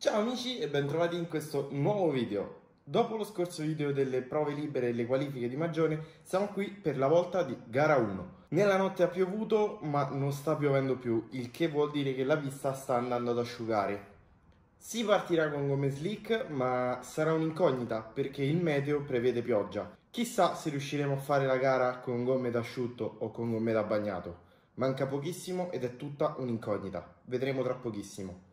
Ciao amici e bentrovati in questo nuovo video. Dopo lo scorso video delle prove libere e le qualifiche di Magione, siamo qui per la volta di gara 1. Nella notte ha piovuto, ma non sta piovendo più, il che vuol dire che la pista sta andando ad asciugare. Si partirà con gomme slick, ma sarà un'incognita perché il meteo prevede pioggia. Chissà se riusciremo a fare la gara con gomme da asciutto o con gomme da bagnato. Manca pochissimo ed è tutta un'incognita. Vedremo tra pochissimo.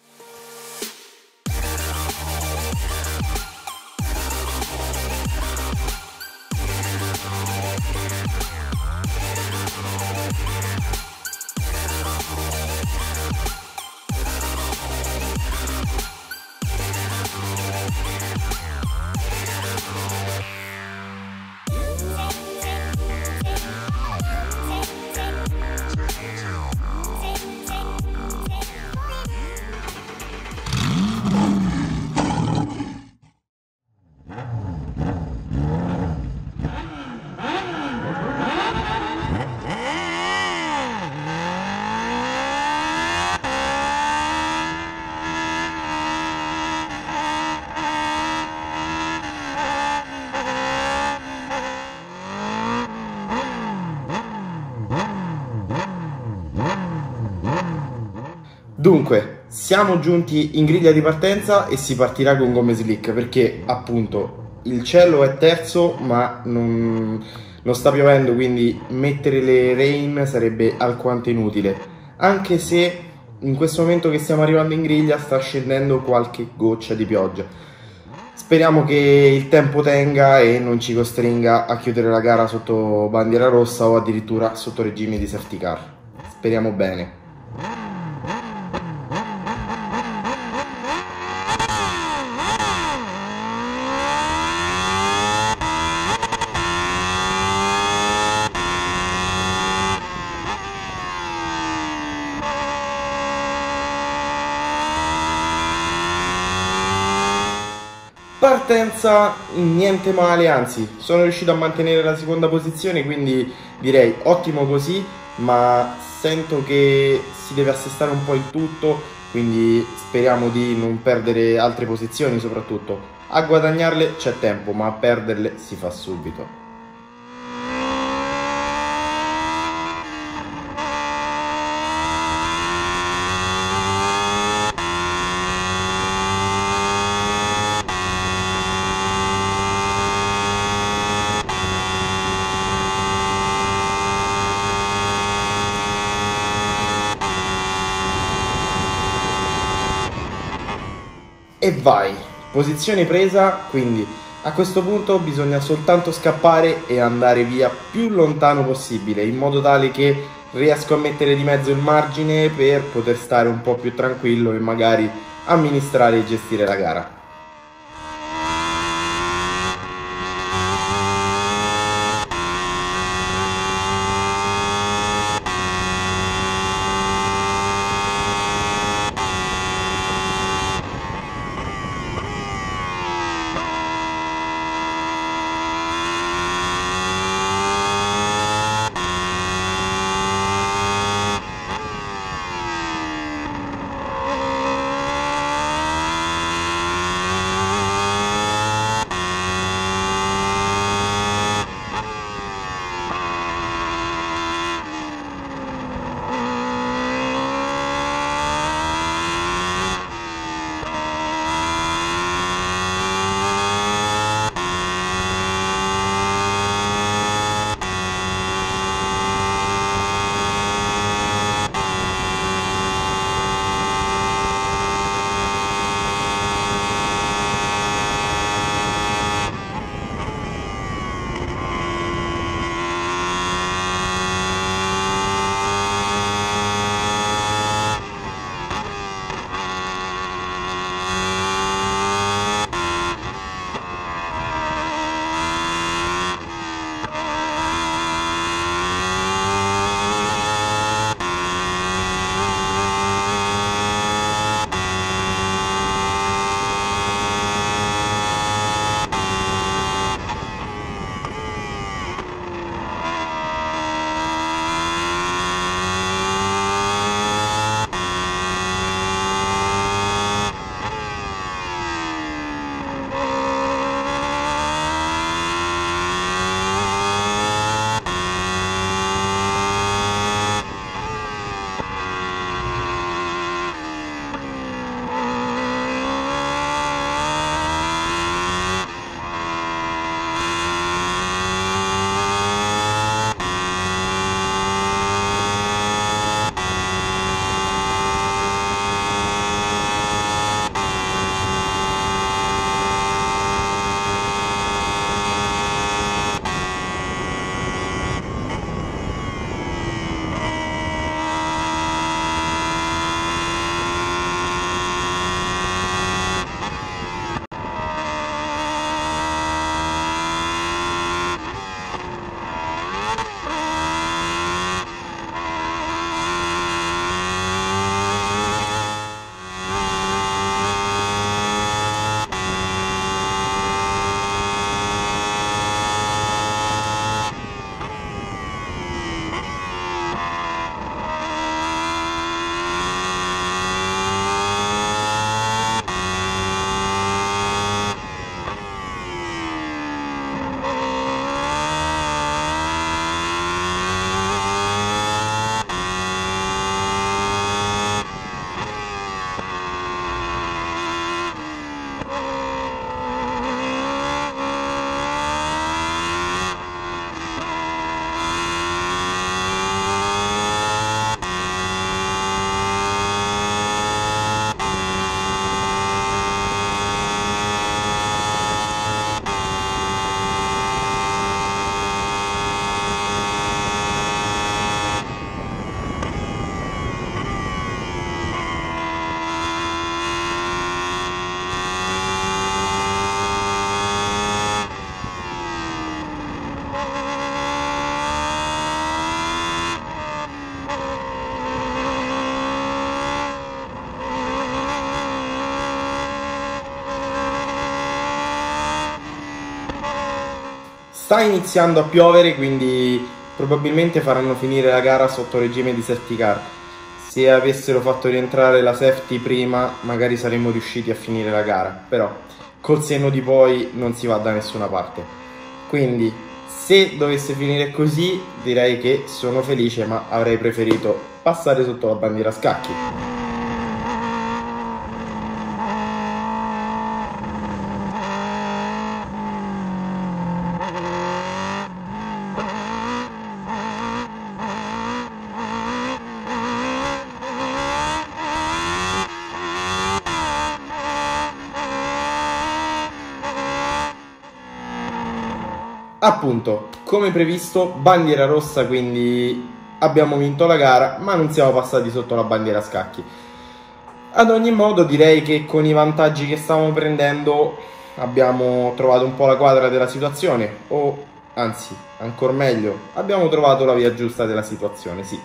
Dunque, siamo giunti in griglia di partenza e si partirà con gomme slick perché appunto il cielo è terzo ma non sta piovendo, quindi mettere le rain sarebbe alquanto inutile, anche se in questo momento che stiamo arrivando in griglia sta scendendo qualche goccia di pioggia. Speriamo che il tempo tenga e non ci costringa a chiudere la gara sotto bandiera rossa o addirittura sotto regime di safety car. Speriamo bene. Partenza niente male, anzi sono riuscito a mantenere la seconda posizione, quindi direi ottimo così, ma sento che si deve assestare un po' il tutto, quindi speriamo di non perdere altre posizioni soprattutto. A guadagnarle c'è tempo, ma a perderle si fa subito. E vai, posizione presa, quindi a questo punto bisogna soltanto scappare e andare via più lontano possibile, in modo tale che riesco a mettere di mezzo il margine per poter stare un po' più tranquillo e magari amministrare e gestire la gara. Sta iniziando a piovere, quindi probabilmente faranno finire la gara sotto regime di safety car. Se avessero fatto rientrare la safety prima, magari saremmo riusciti a finire la gara, però col senno di poi non si va da nessuna parte. Quindi se dovesse finire così, direi che sono felice, ma avrei preferito passare sotto la bandiera a scacchi. Appunto, come previsto, bandiera rossa, quindi abbiamo vinto la gara, ma non siamo passati sotto la bandiera a scacchi. Ad ogni modo, direi che con i vantaggi che stavamo prendendo abbiamo trovato un po' la quadra della situazione, o anzi, ancora meglio, abbiamo trovato la via giusta della situazione, sì.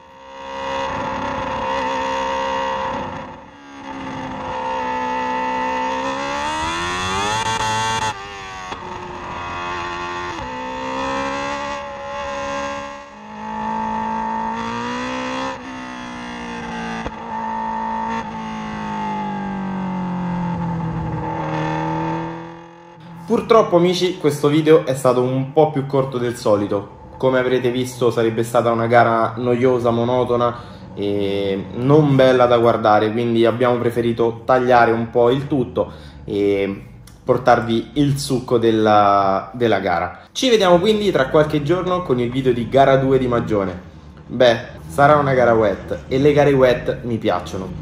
Purtroppo amici, questo video è stato un po' più corto del solito. Come avrete visto sarebbe stata una gara noiosa, monotona e non bella da guardare, quindi abbiamo preferito tagliare un po' il tutto e portarvi il succo della gara. Ci vediamo quindi tra qualche giorno con il video di gara 2 di Magione. Beh, sarà una gara wet e le gare wet mi piacciono.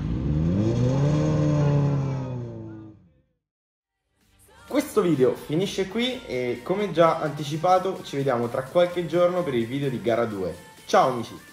Questo video finisce qui e come già anticipato ci vediamo tra qualche giorno per il video di gara 2. Ciao amici!